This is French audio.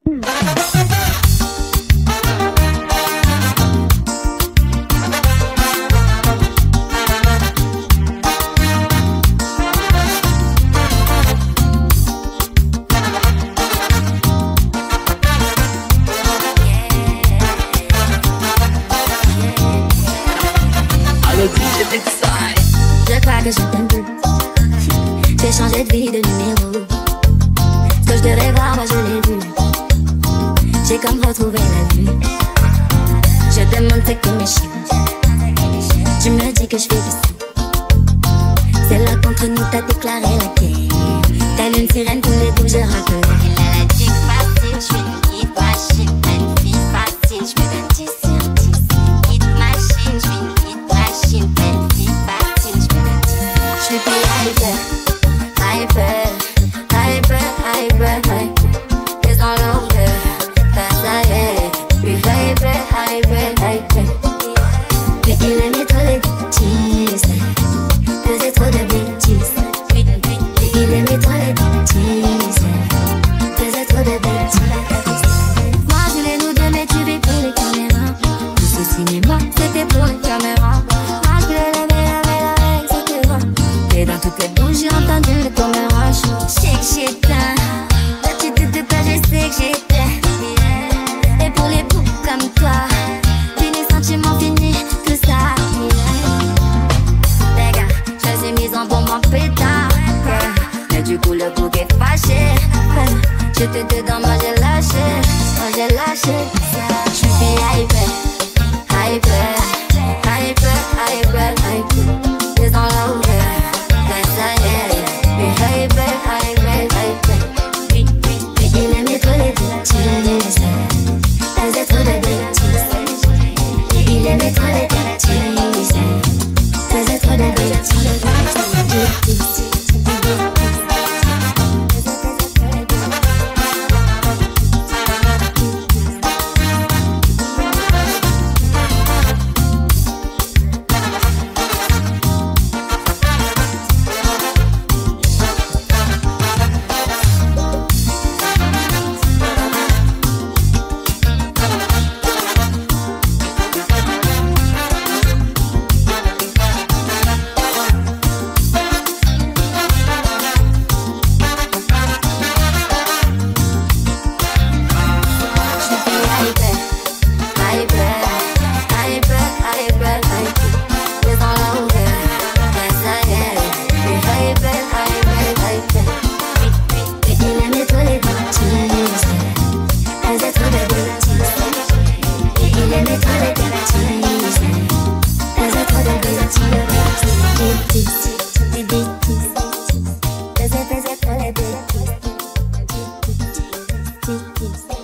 Je crois que je t'aime plus. J'ai changé de vie, de numéro. Ce que je devais voir, moi je l'ai vu. J'ai comme retrouvé la vue. Je demande c'est que mes choses. Tu me dis que je fais du sang. C'est là contre nous t'as déclaré la guerre. Telle une sirène, tous les coups je rappelle. Elle a la dick facile, je suis une hit machine. Une fille facile, je me donne 10 sur 10. Hit machine, je suis une hit machine. Une fille facile, je me donne 10. Je suis plus hyper, hyper, hyper, hyper, hyper. It's all over, that's I am. Plus hyper, hyper, hyper. Puis il aimait trop les bêtises, faisait trop de bêtises. Puis il aimait trop les bêtises, faisait trop de bêtises. Moi je voulais nous deux mais tu veux plus les caméras. Tout ce cinéma c'était pour les caméras. Moi je voulais lever, etc. Et dans toutes les bouches j'ai entendu le caméra. Je sais que j'étais, là tu te doutes pas, je sais que j'étais. Et pour les poux comme toi, fini sentiment, fini tout ça. Les gars, je suis mise en bombe en pétard. Mais du coup le bouc est fâché. J'étais dedans, moi j'ai lâché. Moi j'ai lâché. Je suis hyper, hyper, hyper, hyper, hyper. It's all over, that's I am. Be hyper, hyper, hyper. Puis il aimait trop les bêtises. Faisait trop de bêtises. Il aimait trop les bêtises. Faisait trop de bêtises. Bêtises.